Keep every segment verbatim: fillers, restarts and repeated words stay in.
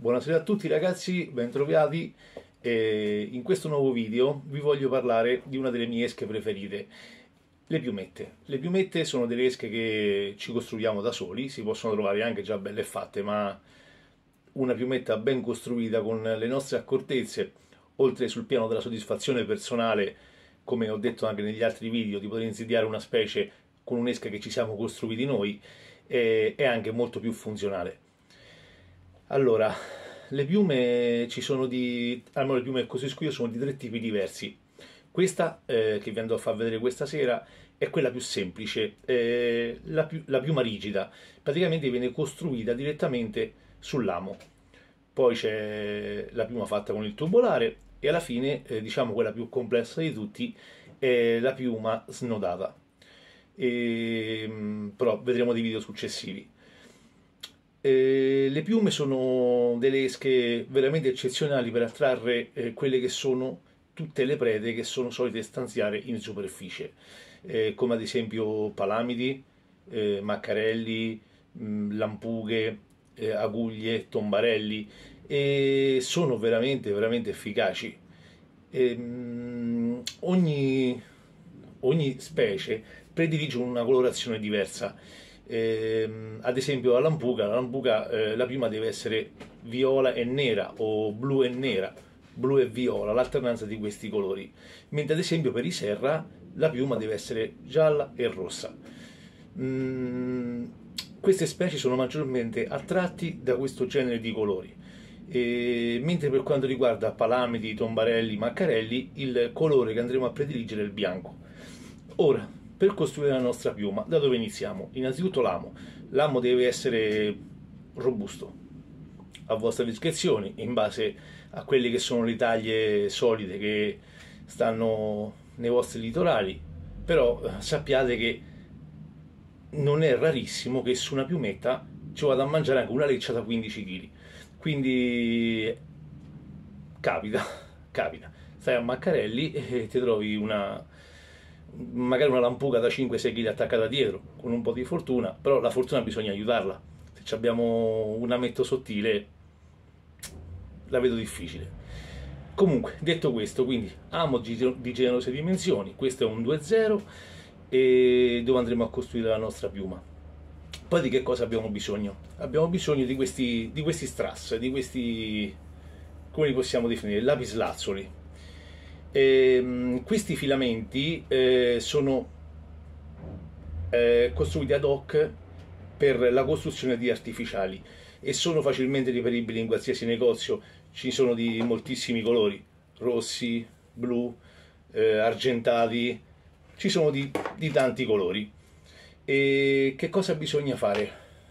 Buonasera a tutti ragazzi, bentrovati. E in questo nuovo video vi voglio parlare di una delle mie esche preferite, le piumette. Le piumette sono delle esche che ci costruiamo da soli, si possono trovare anche già belle fatte, ma una piumetta ben costruita con le nostre accortezze, oltre sul piano della soddisfazione personale, come ho detto anche negli altri video, di poter insidiare una specie con un'esca che ci siamo costruiti noi, è, è anche molto più funzionale. Allora, le piume ci sono di, almeno le piume che costruisco io sono di tre tipi diversi. Questa eh, che vi andrò a far vedere questa sera è quella più semplice, eh, la, più, la piuma rigida, praticamente viene costruita direttamente sull'amo. Poi c'è la piuma fatta con il tubolare e alla fine, eh, diciamo quella più complessa di tutti, è la piuma snodata. E, però vedremo dei video successivi. Eh, le piume sono delle esche veramente eccezionali per attrarre eh, quelle che sono tutte le prede che sono solite stanziare in superficie, eh, come ad esempio palamidi, eh, maccarelli, mh, lampughe, eh, aguglie, tombarelli, e sono veramente, veramente efficaci. E, mh, ogni, ogni specie predilige una colorazione diversa. Eh, ad esempio la lampuga, la, lampuga eh, la piuma deve essere viola e nera o blu e nera, blu e viola, l'alternanza di questi colori, mentre ad esempio per i serra la piuma deve essere gialla e rossa. Mm, queste specie sono maggiormente attratti da questo genere di colori, e, mentre per quanto riguarda palamidi, tombarelli, maccarelli, il colore che andremo a prediligere è il bianco. Ora, per costruire la nostra piuma, da dove iniziamo? Innanzitutto l'amo. L'amo deve essere robusto, a vostra discrezione, in base a quelle che sono le taglie solide che stanno nei vostri litorali, però sappiate che non è rarissimo che su una piumetta ci vada a mangiare anche una leccia da quindici chili, quindi capita, capita. Stai a Maccarelli e ti trovi una magari una lampuga da cinque sei chili attaccata dietro, con un po' di fortuna, però la fortuna bisogna aiutarla. Se abbiamo un ametto sottile la vedo difficile. Comunque, detto questo, quindi amo di generose dimensioni, questo è un due zero e dove andremo a costruire la nostra piuma. Poi di che cosa abbiamo bisogno? Abbiamo bisogno di questi, di questi strass, di questi, come li possiamo definire, lapislazzoli. E, questi filamenti eh, sono eh, costruiti ad hoc per la costruzione di artificiali e sono facilmente reperibili in qualsiasi negozio. Ci sono di moltissimi colori, rossi, blu, eh, argentati, ci sono di, di tanti colori. E che cosa bisogna fare?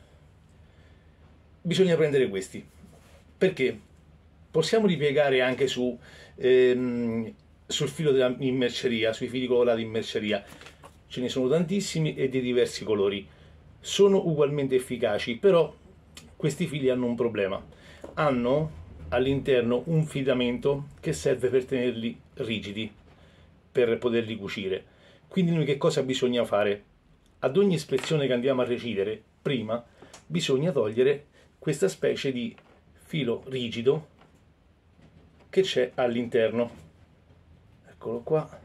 Bisogna prendere questi, perché possiamo ripiegare anche su ehm, sul filo della in merceria, sui fili colorati in merceria, ce ne sono tantissimi e di diversi colori, sono ugualmente efficaci, però questi fili hanno un problema, hanno all'interno un filamento che serve per tenerli rigidi, per poterli cucire. Quindi noi che cosa bisogna fare? Ad ogni ispezione che andiamo a recidere, prima bisogna togliere questa specie di filo rigido che c'è all'interno. Eccolo qua.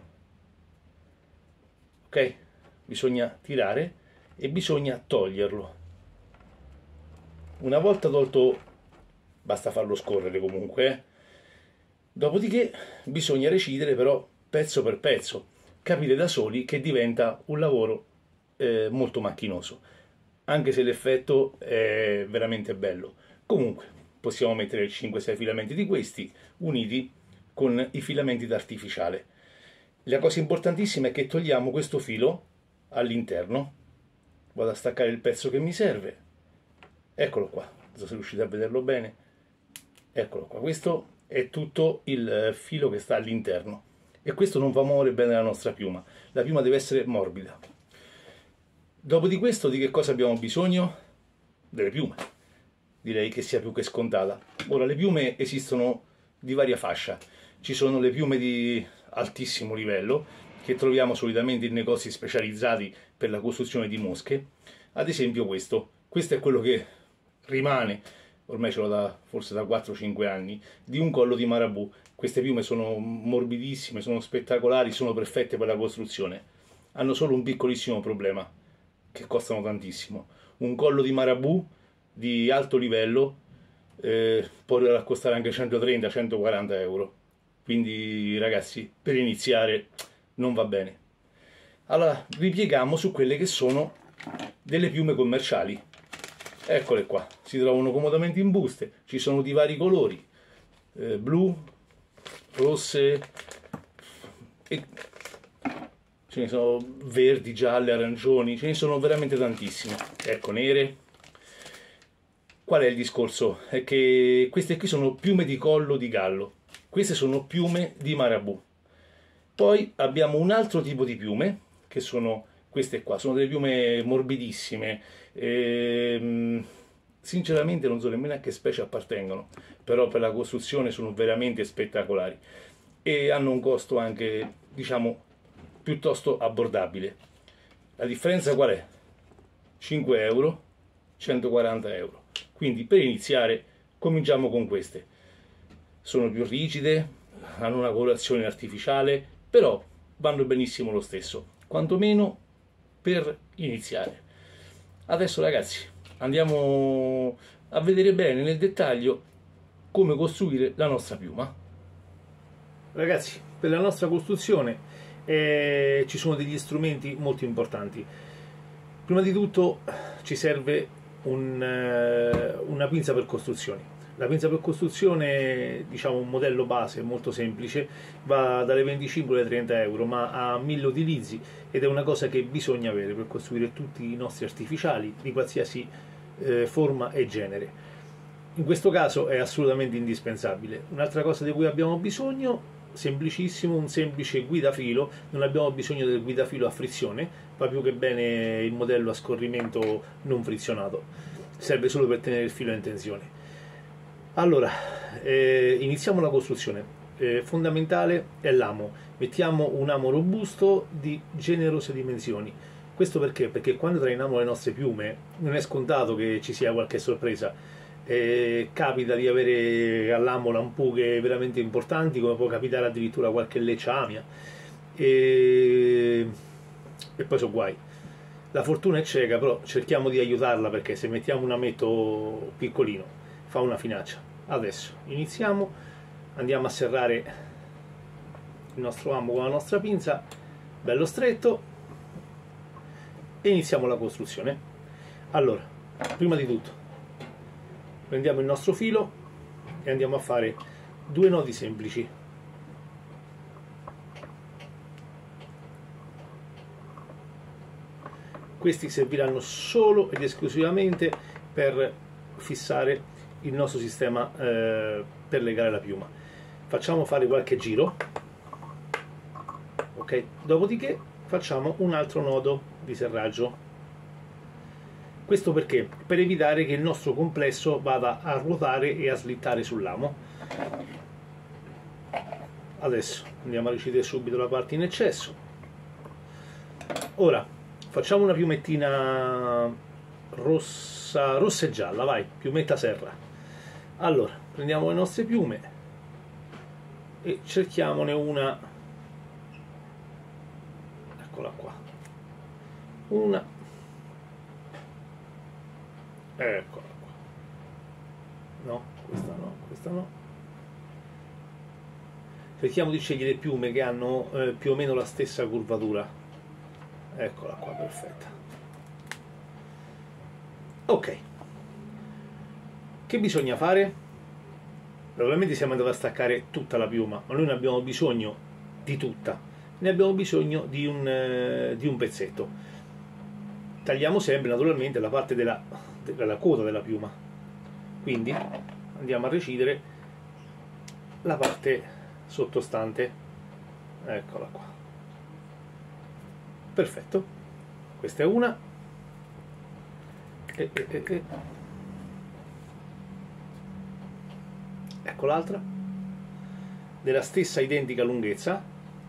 Ok? Bisogna tirare e bisogna toglierlo. Una volta tolto, basta farlo scorrere comunque, eh? Dopodiché bisogna recidere però pezzo per pezzo. Capite da soli che diventa un lavoro eh, molto macchinoso, anche se l'effetto è veramente bello. Comunque possiamo mettere cinque sei filamenti di questi uniti con i filamenti d'artificiale. La cosa importantissima è che togliamo questo filo all'interno. Vado a staccare il pezzo che mi serve. Eccolo qua, non so se riuscite a vederlo bene. Eccolo qua, questo è tutto il filo che sta all'interno e questo non fa muovere bene la nostra piuma. La piuma deve essere morbida. Dopo di questo di che cosa abbiamo bisogno? Delle piume. Direi che sia più che scontata. Ora, le piume esistono di varia fascia. Ci sono le piume di altissimo livello che troviamo solitamente in negozi specializzati per la costruzione di mosche. Ad esempio questo. Questo è quello che rimane ormai ce l'ho da, forse da quattro cinque anni, di un collo di marabù. Queste piume sono morbidissime, sono spettacolari, sono perfette per la costruzione. Hanno solo un piccolissimo problema, che costano tantissimo. Un collo di marabù di alto livello eh, può arrivare a costare anche centotrenta centoquaranta euro. Quindi ragazzi, per iniziare non va bene. Allora, ripieghiamo su quelle che sono delle piume commerciali. Eccole qua, si trovano comodamente in buste, ci sono di vari colori, eh, blu, rosse, e ce ne sono verdi, gialle, arancioni, ce ne sono veramente tantissime. Ecco, nere. Qual è il discorso? È che queste qui sono piume di collo di gallo, queste sono piume di marabù. Poi abbiamo un altro tipo di piume, che sono queste qua, sono delle piume morbidissime, ehm, sinceramente non so nemmeno a che specie appartengono, però per la costruzione sono veramente spettacolari e hanno un costo anche, diciamo, piuttosto abbordabile. La differenza qual è? cinque euro, centoquaranta euro. Quindi per iniziare cominciamo con queste. Sono più rigide, hanno una colorazione artificiale, però vanno benissimo lo stesso, quantomeno per iniziare. Adesso ragazzi andiamo a vedere bene nel dettaglio come costruire la nostra piuma. Ragazzi, per la nostra costruzione eh, ci sono degli strumenti molto importanti. Prima di tutto ci serve un, eh, una pinza per costruzioni. La pinza per costruzione, diciamo un modello base molto semplice, va dalle venticinque alle trenta euro, ma ha mille utilizzi ed è una cosa che bisogna avere per costruire tutti i nostri artificiali di qualsiasi eh, forma e genere. In questo caso è assolutamente indispensabile. Un'altra cosa di cui abbiamo bisogno, semplicissimo, un semplice guidafilo. Non abbiamo bisogno del guidafilo a frizione, va più che bene il modello a scorrimento non frizionato, serve solo per tenere il filo in tensione. Allora, eh, iniziamo la costruzione. Eh, fondamentale è l'amo. Mettiamo un amo robusto di generose dimensioni. Questo perché? Perché quando trainiamo le nostre piume non è scontato che ci sia qualche sorpresa. Eh, capita di avere all'amo lampughe veramente importanti, come può capitare addirittura qualche lecciamia, e, e poi sono guai. La fortuna è cieca, però cerchiamo di aiutarla, perché se mettiamo un ametto piccolino fa una finaccia. Adesso iniziamo, andiamo a serrare il nostro amo con la nostra pinza, bello stretto, e iniziamo la costruzione. Allora, prima di tutto prendiamo il nostro filo e andiamo a fare due nodi semplici. Questi serviranno solo ed esclusivamente per fissare il nostro sistema eh, per legare la piuma. Facciamo fare qualche giro, ok? Dopodiché facciamo un altro nodo di serraggio. Questo perché? Per evitare che il nostro complesso vada a ruotare e a slittare sull'amo. Adesso andiamo a ricidere subito la parte in eccesso. Ora facciamo una piumettina rossa, rossa e gialla, vai, piumetta serra. Allora, prendiamo le nostre piume e cerchiamone una, eccola qua, una, eccola qua, no, questa no, questa no. Cerchiamo di scegliere piume che hanno eh, più o meno la stessa curvatura. Eccola qua, perfetta. Ok. Che bisogna fare? Probabilmente siamo andati a staccare tutta la piuma, ma noi non abbiamo bisogno di tutta, ne abbiamo bisogno di un, eh, di un pezzetto. Tagliamo sempre naturalmente la parte della, della coda della piuma, quindi andiamo a recidere la parte sottostante. Eccola qua, perfetto. Questa è una e, e, e, e. Ecco l'altra della stessa identica lunghezza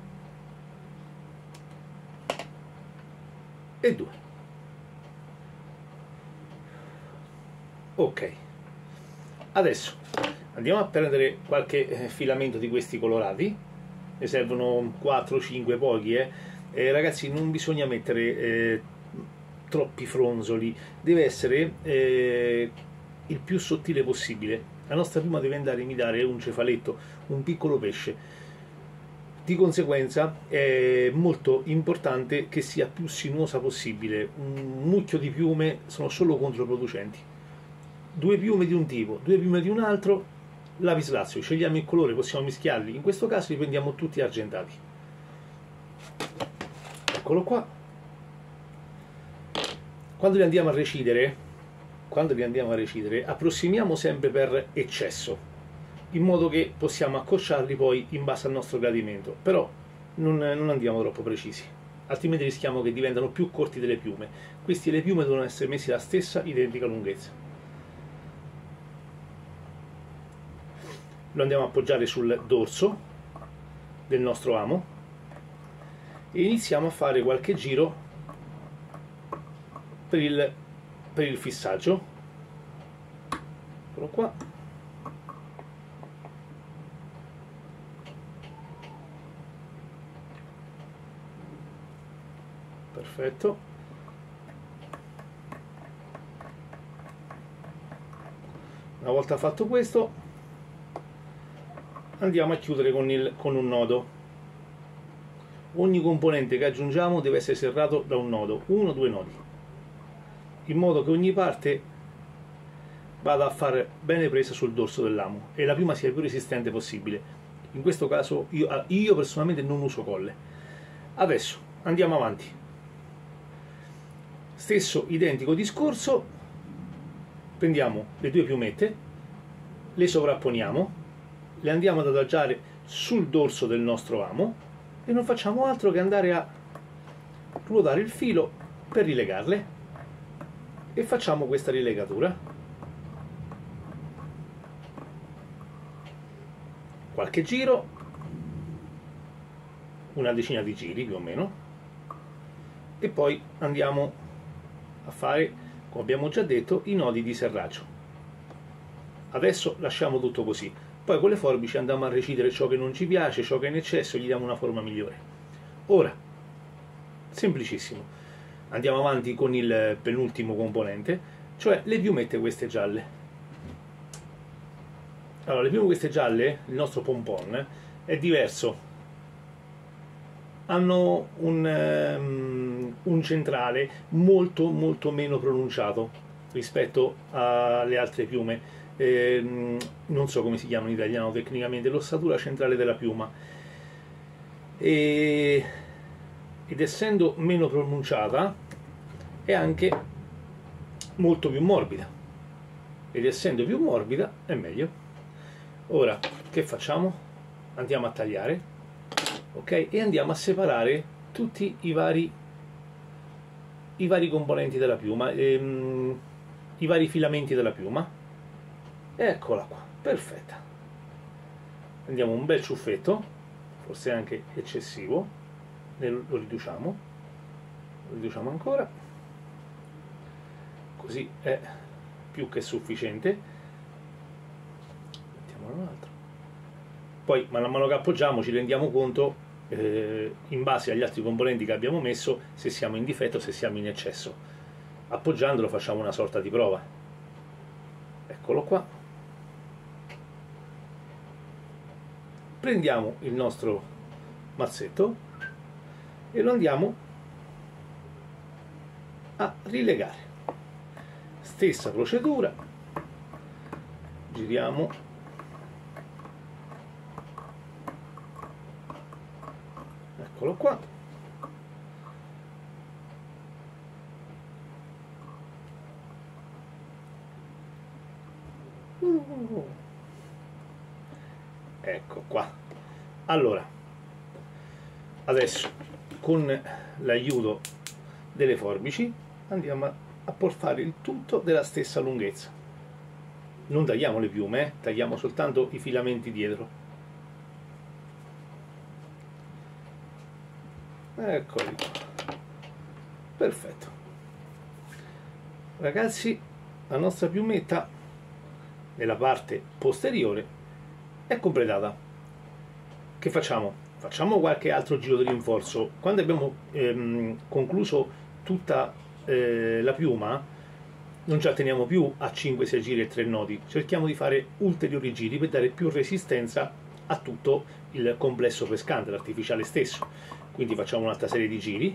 e due. Ok, Adesso andiamo a prendere qualche filamento di questi colorati, ne servono quattro cinque, pochi, eh. Eh, ragazzi, non bisogna mettere eh, troppi fronzoli, deve essere eh, il più sottile possibile. La nostra piuma deve andare a imitare un cefaletto, un piccolo pesce. Di conseguenza è molto importante che sia più sinuosa possibile. Un mucchio di piume sono solo controproducenti. Due piume di un tipo, due piume di un altro, lapislazio, scegliamo il colore, possiamo mischiarli. In questo caso li prendiamo tutti argentati. Eccolo qua. Quando li andiamo a recidere, quando li andiamo a recidere, approssimiamo sempre per eccesso, in modo che possiamo accorciarli poi in base al nostro gradimento, però non, non andiamo troppo precisi, altrimenti rischiamo che diventano più corti delle piume. Questi e le piume devono essere messi alla stessa identica lunghezza. Lo andiamo a appoggiare sul dorso del nostro amo e iniziamo a fare qualche giro per il, per il fissaggio. Eccolo qua. Perfetto. Una volta fatto questo andiamo a chiudere con, il, con un nodo. Ogni componente che aggiungiamo deve essere serrato da un nodo, uno o due nodi, in modo che ogni parte vada a fare bene presa sul dorso dell'amo e la piuma sia il più resistente possibile. In questo caso io, io personalmente non uso colle. Adesso andiamo avanti. Stesso identico discorso, prendiamo le due piumette, le sovrapponiamo, le andiamo ad adagiare sul dorso del nostro amo e non facciamo altro che andare a ruotare il filo per rilegarle e facciamo questa rilegatura. Qualche giro, una decina di giri più o meno, e poi andiamo a fare, come abbiamo già detto, i nodi di serraggio. Adesso lasciamo tutto così, poi con le forbici andiamo a recidere ciò che non ci piace, ciò che è in eccesso, gli diamo una forma migliore. Ora, semplicissimo, andiamo avanti con il penultimo componente, cioè le piumette queste gialle. Allora, le piume queste gialle, il nostro pompon, è diverso. Hanno un, um, un centrale molto molto meno pronunciato rispetto alle altre piume. Eh, non so come si chiama in italiano tecnicamente, l'ossatura centrale della piuma. E, ed essendo meno pronunciata è anche molto più morbida. Ed essendo più morbida è meglio. Ora, che facciamo? Andiamo a tagliare. Ok, e andiamo a separare tutti i vari i vari componenti della piuma, ehm, i vari filamenti della piuma. Eccola qua, perfetta. Prendiamo un bel ciuffetto, forse anche eccessivo, lo riduciamo, lo riduciamo ancora, così è più che sufficiente. Mettiamone un altro. Poi man mano che appoggiamo ci rendiamo conto, eh, in base agli altri componenti che abbiamo messo, se siamo in difetto o se siamo in eccesso. Appoggiandolo facciamo una sorta di prova. Eccolo qua. Prendiamo il nostro mazzetto e lo andiamo a rilegare. Stessa procedura. Giriamo. Eccolo qua. Ecco qua. Allora, adesso con l'aiuto delle forbici andiamo a, a portare il tutto della stessa lunghezza. Non tagliamo le piume, eh? Tagliamo soltanto i filamenti dietro. Eccoli qua. Perfetto. Ragazzi, la nostra piumetta nella parte posteriore è completata. Che facciamo? Facciamo qualche altro giro di rinforzo. Quando abbiamo ehm, concluso tutta eh, la piuma, non ci atteniamo più a cinque sei giri e tre nodi, cerchiamo di fare ulteriori giri per dare più resistenza a tutto il complesso pescante, l'artificiale stesso. Quindi facciamo un'altra serie di giri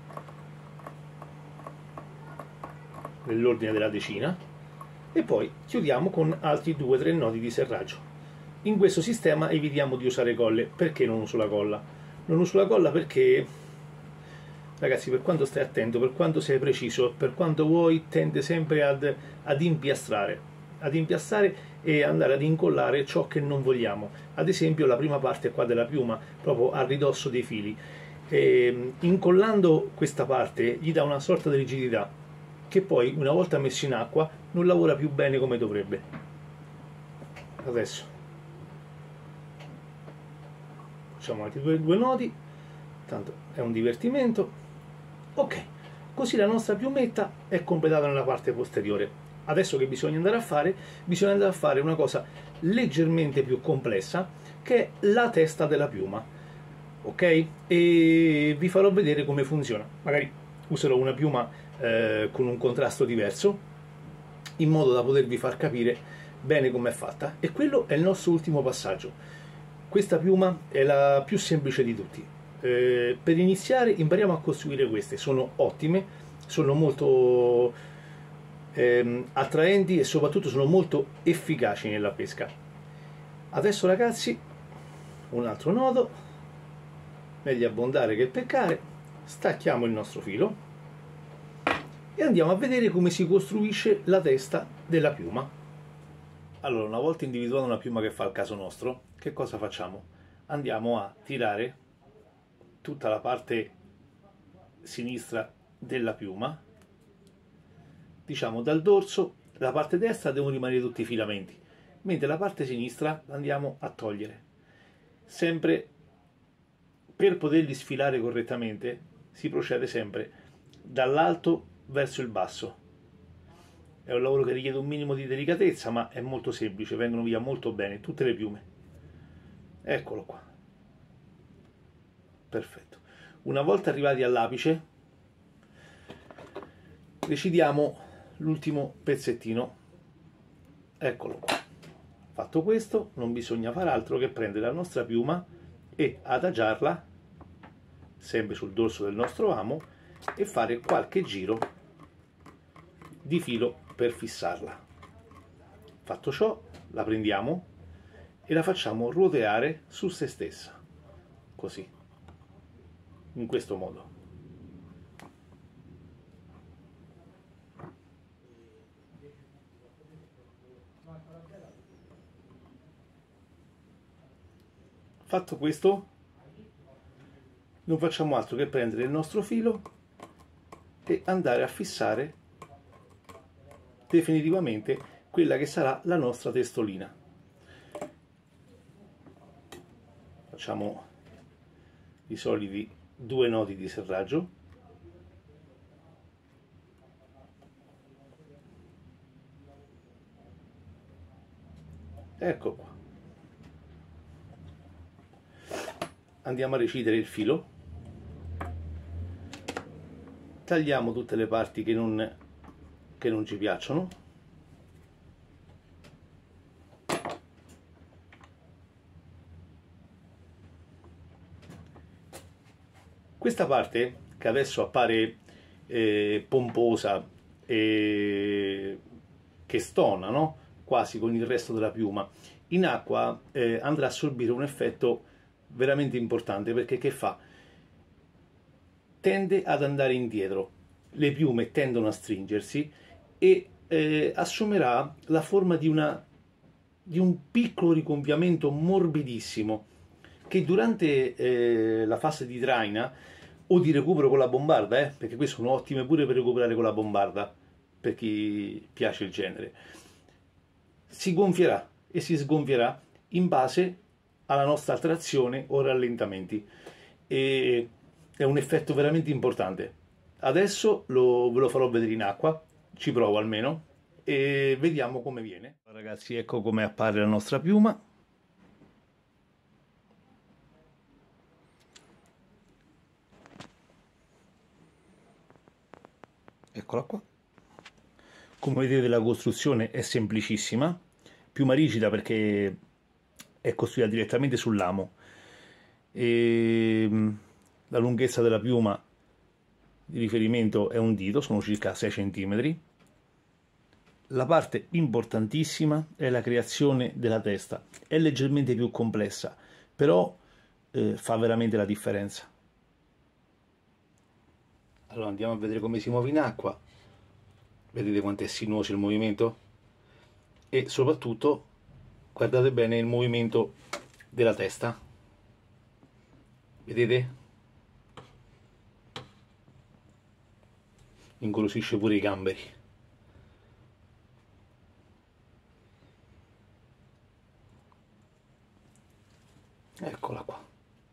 nell'ordine della decina e poi chiudiamo con altri due tre nodi di serraggio. In questo sistema evitiamo di usare colle. Perché non uso la colla? Non uso la colla perché, ragazzi, per quanto stai attento, per quanto sei preciso, per quanto vuoi, tende sempre ad, ad impiastrare, ad impiastrare e andare ad incollare ciò che non vogliamo. Ad esempio la prima parte qua della piuma, proprio a ridosso dei fili. E, incollando questa parte gli dà una sorta di rigidità che poi, una volta messo in acqua, non lavora più bene come dovrebbe. Adesso facciamo altri due, due nodi, tanto è un divertimento. Ok, così la nostra piumetta è completata nella parte posteriore. Adesso che bisogna andare a fare? Bisogna andare a fare una cosa leggermente più complessa, che è la testa della piuma. Ok? E vi farò vedere come funziona. Magari userò una piuma eh, con un contrasto diverso, in modo da potervi far capire bene come è fatta. E quello è il nostro ultimo passaggio. Questa piuma è la più semplice di tutti. Eh, per iniziare impariamo a costruire queste. Sono ottime, sono molto ehm, attraenti e soprattutto sono molto efficaci nella pesca. Adesso, ragazzi, un altro nodo, meglio abbondare che peccare. Stacchiamo il nostro filo e andiamo a vedere come si costruisce la testa della piuma. Allora, una volta individuata una piuma che fa il caso nostro, che cosa facciamo? Andiamo a tirare tutta la parte sinistra della piuma, diciamo dal dorso. La parte destra devono rimanere tutti i filamenti, mentre la parte sinistra la andiamo a togliere. Sempre per poterli sfilare correttamente si procede sempre dall'alto verso il basso. È un lavoro che richiede un minimo di delicatezza, ma è molto semplice, vengono via molto bene tutte le piume. Eccolo qua. Perfetto. Una volta arrivati all'apice, decidiamo l'ultimo pezzettino. Eccolo qua. Fatto questo, non bisogna fare altro che prendere la nostra piuma e adagiarla sempre sul dorso del nostro amo e fare qualche giro di filo per fissarla. Fatto ciò, la prendiamo e la facciamo ruoteare su se stessa, così, in questo modo. Fatto questo, non facciamo altro che prendere il nostro filo e andare a fissare definitivamente quella che sarà la nostra testolina. Facciamo i soliti due nodi di serraggio. Ecco qua. Andiamo a recidere il filo. Tagliamo tutte le parti che non che non ci piacciono. Questa parte, che adesso appare eh, pomposa e che stona, no? Quasi con il resto della piuma, in acqua eh, andrà a assorbire un effetto veramente importante, perché che fa? Tende ad andare indietro, le piume tendono a stringersi e eh, assumerà la forma di, una, di un piccolo rigonfiamento morbidissimo che durante eh, la fase di traina o di recupero con la bombarda, eh, perché queste sono ottime pure per recuperare con la bombarda, per chi piace il genere, si gonfierà e si sgonfierà in base alla nostra trazione o rallentamenti. E è un effetto veramente importante. Adesso lo, ve lo farò vedere in acqua, ci provo almeno, e vediamo come viene. Ragazzi, ecco come appare la nostra piuma. Eccola qua. Come vedete la costruzione è semplicissima, piuma rigida perché è costruita direttamente sul lamo. E la lunghezza della piuma di riferimento è un dito, sono circa sei centimetri. La parte importantissima è la creazione della testa, è leggermente più complessa, però eh, fa veramente la differenza. Allora andiamo a vedere come si muove in acqua, vedete quanto è sinuoso il movimento? E soprattutto guardate bene il movimento della testa, vedete? Incuriosisce pure i gamberi. Eccola qua.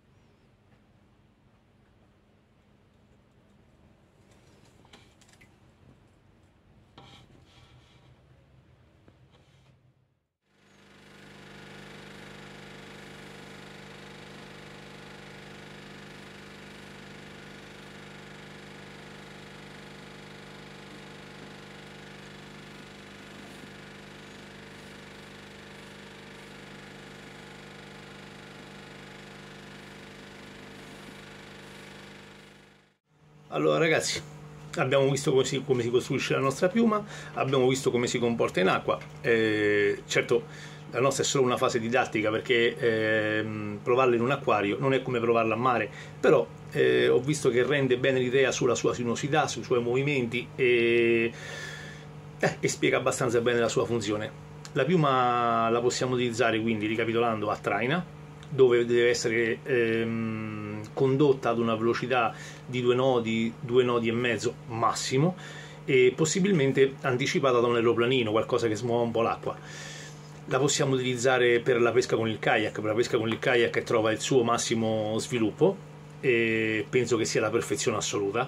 Allora ragazzi, abbiamo visto come si, come si costruisce la nostra piuma, abbiamo visto come si comporta in acqua. Eh, certo, la nostra è solo una fase didattica perché eh, provarla in un acquario non è come provarla a mare, però eh, ho visto che rende bene l'idea sulla sua sinuosità, sui suoi movimenti e, eh, e spiega abbastanza bene la sua funzione. La piuma la possiamo utilizzare quindi, ricapitolando, a traina, dove deve essere ehm, condotta ad una velocità di due nodi, due nodi e mezzo massimo, e possibilmente anticipata da un aeroplanino, qualcosa che smuova un po' l'acqua. La possiamo utilizzare per la pesca con il kayak, per la pesca con il kayak trova il suo massimo sviluppo e penso che sia la perfezione assoluta.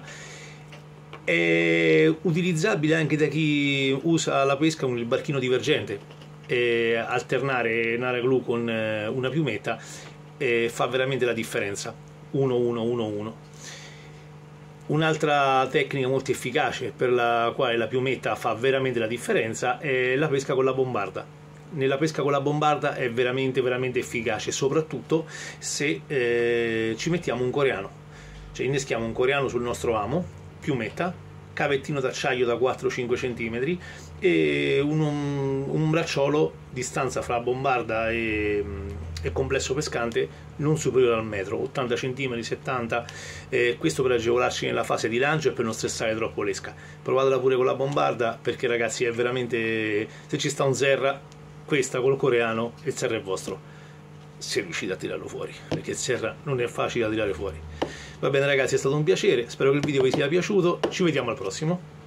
È utilizzabile anche da chi usa la pesca con il barchino divergente. E alternare Nara Glue con una piumetta e fa veramente la differenza. uno uno uno uno. Un'altra tecnica molto efficace per la quale la piumetta fa veramente la differenza è la pesca con la bombarda. Nella pesca con la bombarda è veramente veramente efficace, soprattutto se eh, ci mettiamo un coreano, cioè inneschiamo un coreano sul nostro amo, piumetta, cavettino d'acciaio da quattro cinque centimetri e un, un, un bracciolo, distanza fra bombarda e, e complesso pescante non superiore al metro, ottanta centimetri, settanta, eh, questo per agevolarci nella fase di lancio e per non stressare troppo l'esca. Provatela pure con la bombarda perché ragazzi è veramente, se ci sta un zerra, questa col coreano il zerra è vostro, se riuscite a tirarlo fuori, perché il zerra non è facile da tirare fuori. Va bene ragazzi, è stato un piacere, spero che il video vi sia piaciuto, ci vediamo al prossimo.